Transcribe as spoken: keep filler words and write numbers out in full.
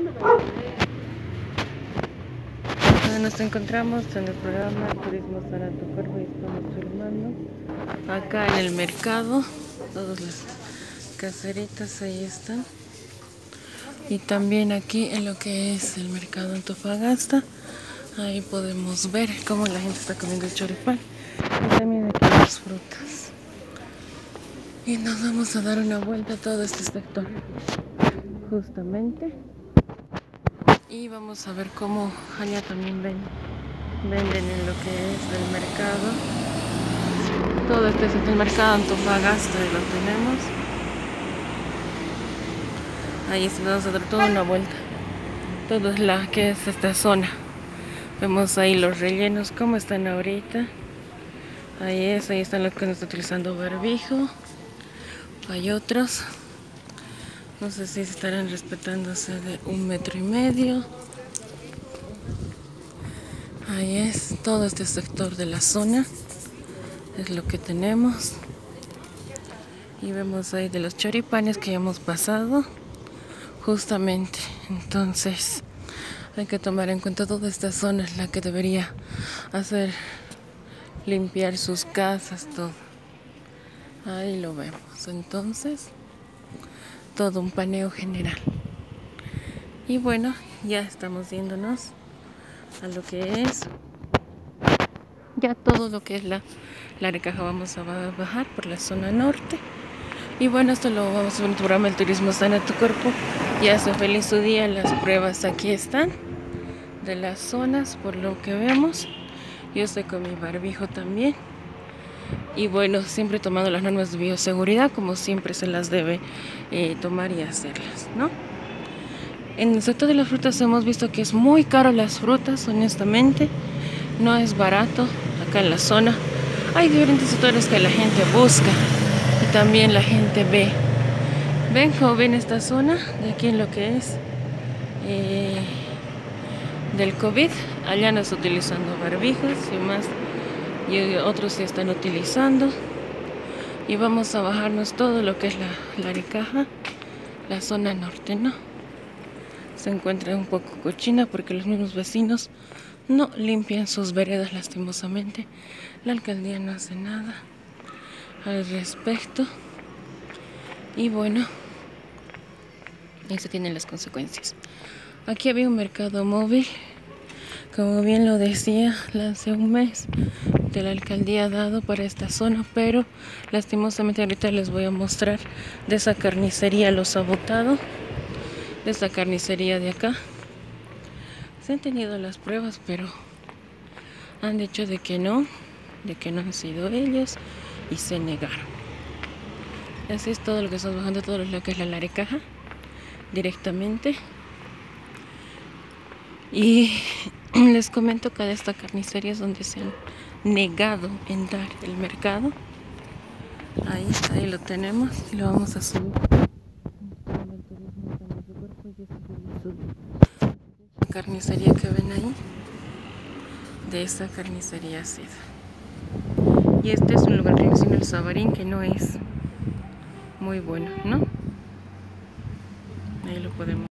Donde nos encontramos en el programa Turismo Sana Tu Cuerpo y estamos filmando acá en el mercado. Todas las caseritas ahí están. Y también aquí en lo que es el mercado Antofagasta. Ahí podemos ver cómo la gente está comiendo el choripán. Y también aquí las frutas. Y nos vamos a dar una vuelta a todo este sector. Justamente. Y vamos a ver cómo allá también ven, venden en lo que es el mercado. Todo este es el mercado Antofagasta y lo tenemos. Ahí se vamos a dar toda una vuelta. Todo es la que es esta zona. Vemos ahí los rellenos como están ahorita. Ahí es, ahí están los que no están utilizando barbijo. Hay otros. No sé si estarán respetándose de un metro y medio. Ahí es, todo este sector de la zona es lo que tenemos. Y vemos ahí de los choripanes que ya hemos pasado. Justamente, entonces hay que tomar en cuenta toda esta zona es la que debería hacer limpiar sus casas, todo. Ahí lo vemos. Entonces, todo un paneo general. Y bueno, ya estamos yéndonos a lo que es ya todo lo que es la, la Recaja. Vamos a bajar por la zona norte. Y bueno, esto lo vamos a ver en el programa El Turismo Sana Tu Cuerpo. Ya hace feliz su día. Las pruebas aquí están de las zonas, por lo que vemos. Yo estoy con mi barbijo también. Y bueno, siempre tomando las normas de bioseguridad, como siempre se las debe eh, tomar y hacerlas, ¿no? En el sector de las frutas hemos visto que es muy caro las frutas, honestamente. No es barato acá en la zona. Hay diferentes sectores que la gente busca y también la gente ve. Ven cómo ven esta zona de aquí en lo que es eh, del COVID. Allá no está utilizando barbijos y más. Y otros se están utilizando. Y vamos a bajarnos todo lo que es la, la Recaja, la zona norte, ¿no? Se encuentra un poco cochina porque los mismos vecinos no limpian sus veredas, lastimosamente. La alcaldía no hace nada al respecto. Y bueno, ahí se tienen las consecuencias. Aquí había un mercado móvil, como bien lo decía, hace un mes de la alcaldía dado para esta zona, pero lastimosamente ahorita les voy a mostrar de esa carnicería los ha botado, de esta carnicería de acá. Se han tenido las pruebas, pero han dicho de que no, de que no han sido ellos y se negaron. Así es todo lo que estamos bajando, todo lo que es la Recaja directamente. Y les comento que de esta carnicería es donde se han negado en dar el mercado. Ahí está, ahí lo tenemos y lo vamos a subir. La carnicería que ven ahí, de esa carnicería Seda. Y este es un lugar que se llama El Sabarín, que no es muy bueno, ¿no? Ahí lo podemos